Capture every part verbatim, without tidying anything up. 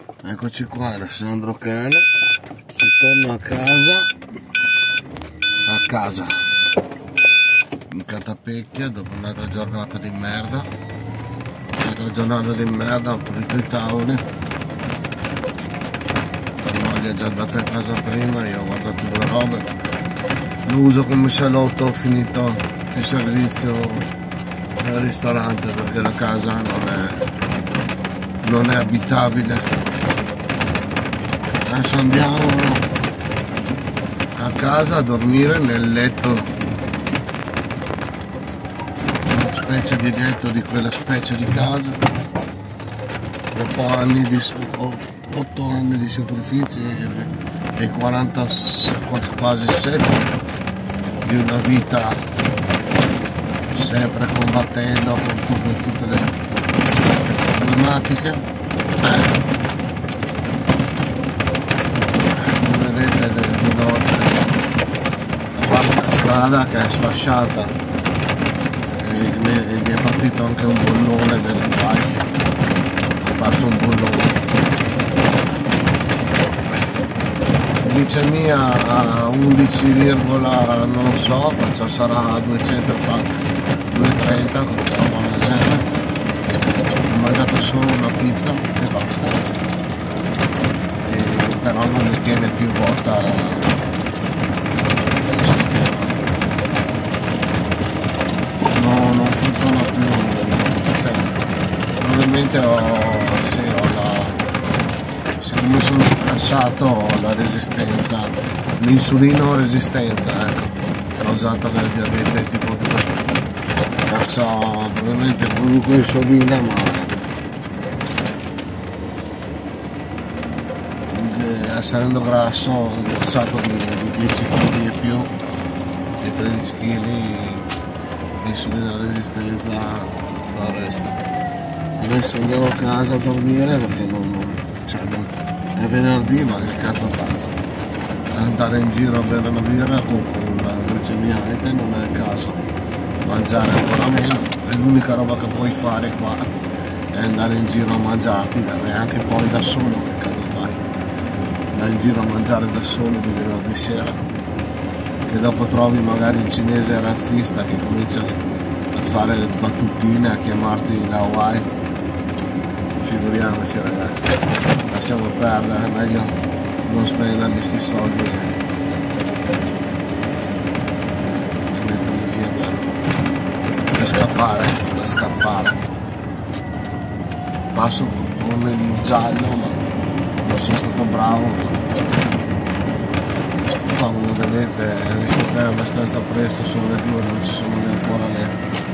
Eccoci qua, Alessandro Cane, si torna a casa, a casa, in Catapecchia dopo un'altra giornata di merda, un'altra giornata di merda, ho pulito i tavoli, la moglie è già andata a casa prima, io ho guardato due robe, lo uso come salotto, ho finito il servizio al ristorante perché la casa non è, non è abitabile. Adesso andiamo a casa a dormire nel letto, una specie di letto di quella specie di casa, dopo anni di otto anni di sacrifici e quaranta, quasi sette di una vita sempre combattendo con tutte le, le problematiche. Eh. La strada che è sfasciata e mi è partito anche un bollone delle bike, è parso un bollone, glicemia a undici, non so, perciò sarà duecentotrenta, duecentotrenta, ho mangiato solo una pizza e basta, e però non mi tiene più volta. No, non funziona più, cioè, probabilmente ho, sì, ho la, siccome sono stressato ho la resistenza, l'insulino resistenza, ecco, causata dal diabete tipo due, perciò probabilmente produco insulina, ma essendo grasso ho ingrassato di, di dieci chili e più, e tredici chili l'insulina resistenza fa il resto. Adesso andiamo a casa a dormire perché non, non, cioè non, è venerdì, ma che cazzo faccio? Andare in giro a bere una birra con, con la glicemia alta non è il caso, mangiare ancora meno, è l'unica roba che puoi fare qua è andare in giro a mangiarti, e anche poi da solo che cazzo fai? Vai in giro a mangiare da solo di venerdì sera, e dopo trovi magari il cinese razzista che comincia a fare battutine, a chiamarti la Hawaii. Figuriamoci ragazzi, lasciamo perdere, è meglio non spendere questi soldi e metterli via per, per scappare, per scappare. Passo con il giallo, ma non sono stato bravo. Come vedete, visto che è abbastanza presto, sono le due, non ci sono ancora le,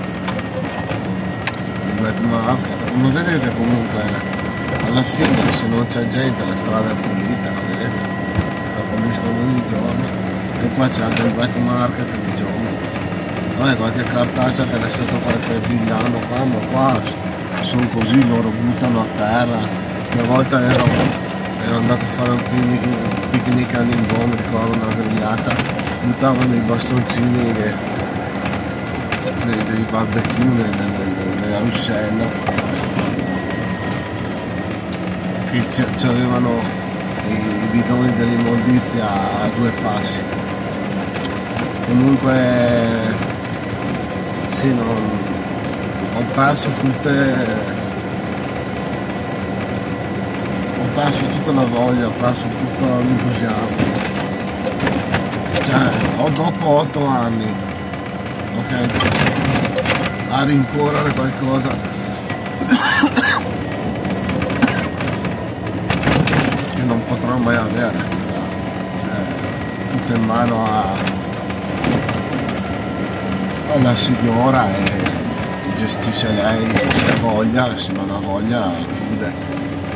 le wet market. Come vedete comunque alla fine se non c'è gente la strada è pulita, vedete? La puliscono di giorno e qua c'è anche il wet market di giorno. Vabbè, qualche cartaccia che è lasciato qualche villano qua, ma qua sono così, loro buttano a terra. Una volta ero, ero andato a fare un picnic, picnic a Ningbo, mi ricordo una grigliata, buttavano i bastoncini dei, dei, dei barbecue nella ruscella, che c'avevano i, i bidoni dell'immondizia a due passi. Comunque sì, non, ho perso tutte ho perso tutta la voglia, ho perso tutto l'entusiasmo, cioè ho dopo otto anni, ok, a rincorrere qualcosa che non potrò mai avere, cioè, tutto in mano a, alla signora e gestisce lei se ha voglia, se non ha voglia chiude.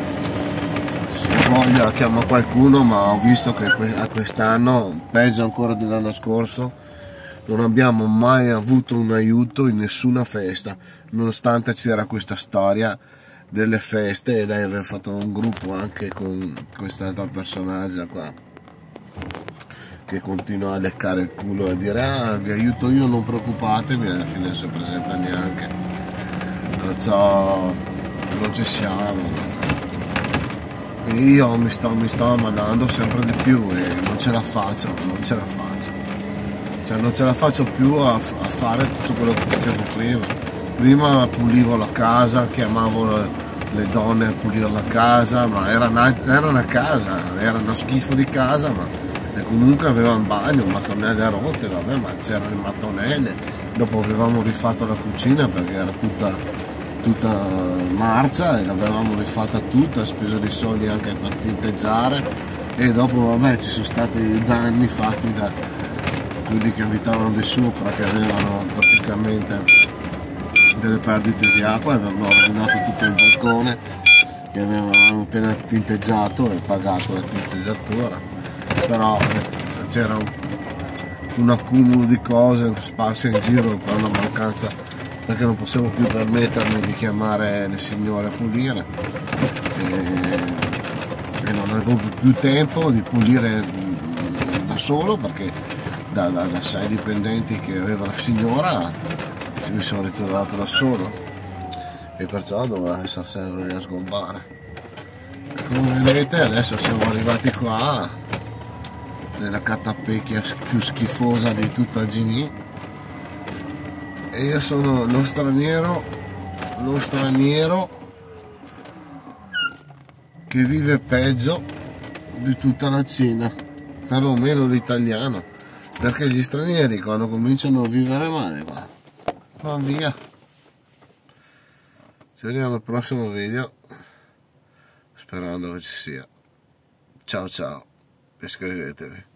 Voglia chiama qualcuno, ma ho visto che a quest'anno, peggio ancora dell'anno scorso, non abbiamo mai avuto un aiuto in nessuna festa, nonostante c'era questa storia delle feste e lei aveva fatto un gruppo anche con quest'altra personaggio qua che continua a leccare il culo e a dire ah vi aiuto io, non preoccupatevi, alla fine non si presenta neanche, perciò non ci siamo. e io mi sto, mi sto ammalando sempre di più e non ce la faccio, non ce la faccio, cioè non ce la faccio più a, a fare tutto quello che facevo prima. Prima pulivo la casa, chiamavo le, le donne a pulire la casa, ma era una, era una casa, era uno schifo di casa, ma e comunque aveva un bagno, mattonelle rotte, vabbè, ma c'erano le mattonelle. Dopo avevamo rifatto la cucina perché era tutta, tutta marcia e l'avevamo rifatta tutta, speso dei soldi anche per tinteggiare, e dopo vabbè ci sono stati danni fatti da quelli che abitavano di sopra, che avevano praticamente delle perdite di acqua e avevano rovinato tutto il balcone che avevamo appena tinteggiato e pagato la tinteggiatura. Però c'era un, un accumulo di cose sparse in giro per una mancanza, perché non potevo più permettermi di chiamare le signore a pulire e, e non avevo più tempo di pulire da solo, perché da, da, da sei dipendenti che aveva la signora mi sono ritrovato da solo e perciò dovevo essere sempre lì a sgombare. E come vedete adesso siamo arrivati qua nella catapecchia più schifosa di tutta Gini e io sono lo straniero lo straniero che vive peggio di tutta la Cina, perlomeno l'italiano, perché gli stranieri quando cominciano a vivere male va, va via. Ci vediamo al prossimo video, sperando che ci sia. Ciao ciao, iscrivetevi.